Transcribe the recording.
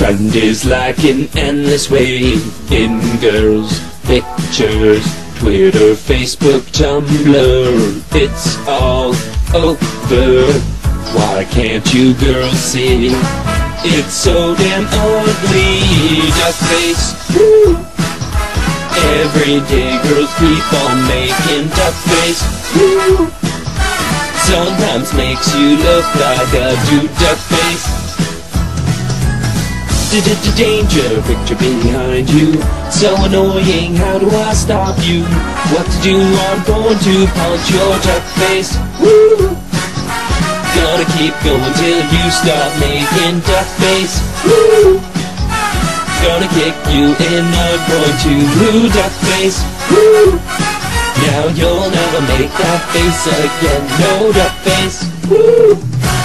trend is like an endless wave in girls' pictures. Twitter, Facebook, Tumblr, it's all over. Why can't you girls see? It's so damn ugly. Duckface, woo! Everyday girls keep on making duckface, woo! Sometimes makes you look like a dude. Duckface, danger, picture behind you. So annoying, how do I stop you? What to do, I'm going to punch your duckface, woo! Gonna keep going till you stop making duckface, woo! Gonna kick you in the groin to blue. Duckface, woo! Now you'll never make that face again. No, Duckface, woo!